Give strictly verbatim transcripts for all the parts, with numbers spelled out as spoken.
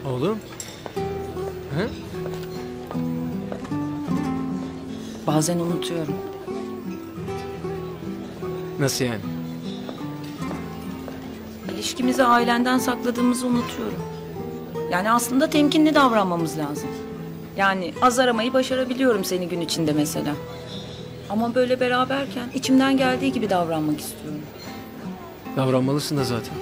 Oğlum. He? Bazen unutuyorum. Nasıl yani? İlişkimizi ailenden sakladığımızı unutuyorum. Yani aslında temkinli davranmamız lazım. Yani az aramayı başarabiliyorum seni gün içinde mesela. Ama böyle beraberken içimden geldiği gibi davranmak istiyorum. Davranmalısın da zaten.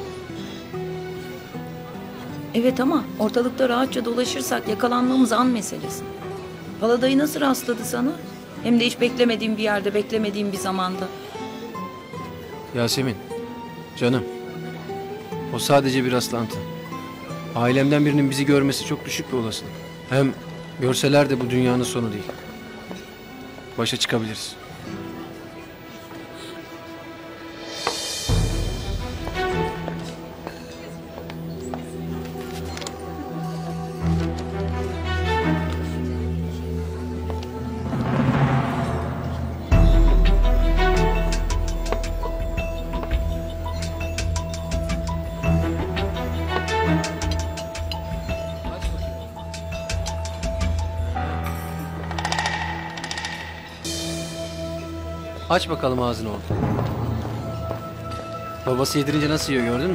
Evet ama ortalıkta rahatça dolaşırsak yakalanmamız an meselesi. Paladayı nasıl rastladı sana? Hem de hiç beklemediğim bir yerde, beklemediğim bir zamanda. Yasemin. Canım. O sadece bir rastlantı. Ailemden birinin bizi görmesi çok düşük bir olasılık. Hem görseler de bu dünyanın sonu değil. Başa çıkabiliriz. Aç bakalım ağzını oğlum. Babası yedirince nasıl yiyor gördün mü?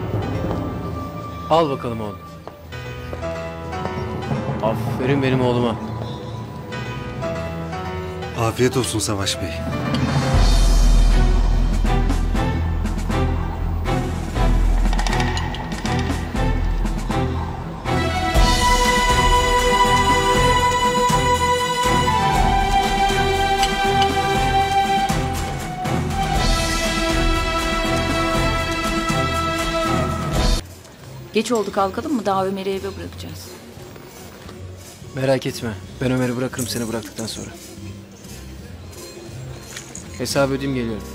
Al bakalım oğlum. Aferin benim oğluma. Afiyet olsun Savaş Bey. Geç oldu, kalkalım mı? Daha Ömer'i eve bırakacağız. Merak etme. Ben Ömer'i bırakırım seni bıraktıktan sonra. Hesabı ödeyeyim geliyorum.